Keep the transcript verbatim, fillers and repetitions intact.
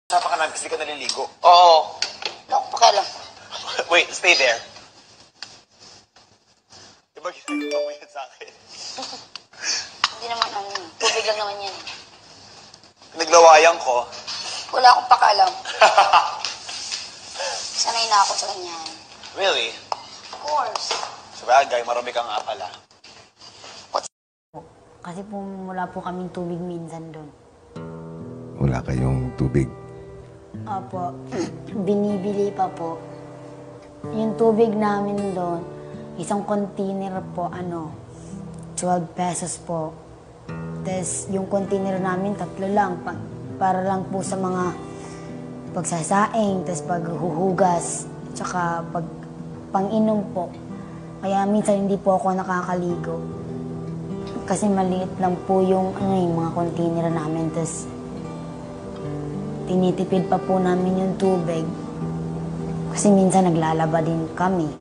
Sapa ka namin kasi ka naliligo. Oo. Wala akong pakialam. Wait, stay there. Diba ginagawa mo yan sa akin? Hindi naman ano, tubig lang naman yan. Naglawayan ko. Wala akong pakialam. Sanay na ako sa ganyan. Really? Of course. Sabagay, marami ka nga pala. Kasi po wala po kaming tubig minsan doon. Wala kayong tubig. Opo, binibili pa po. Yung tubig namin doon, isang container po, ano, twelve pesos po. Tapos yung container namin, tatlo lang. Pa, para lang po sa mga pagsasaing, tapos paghuhugas, tsaka pag pang-inom po. Kaya minsan hindi po ako nakakaligo. Kasi maliit lang po yung, ano, yung mga container namin. Tapos tinitipid pa po namin yung tubig. Kasi minsan naglalaba din kami.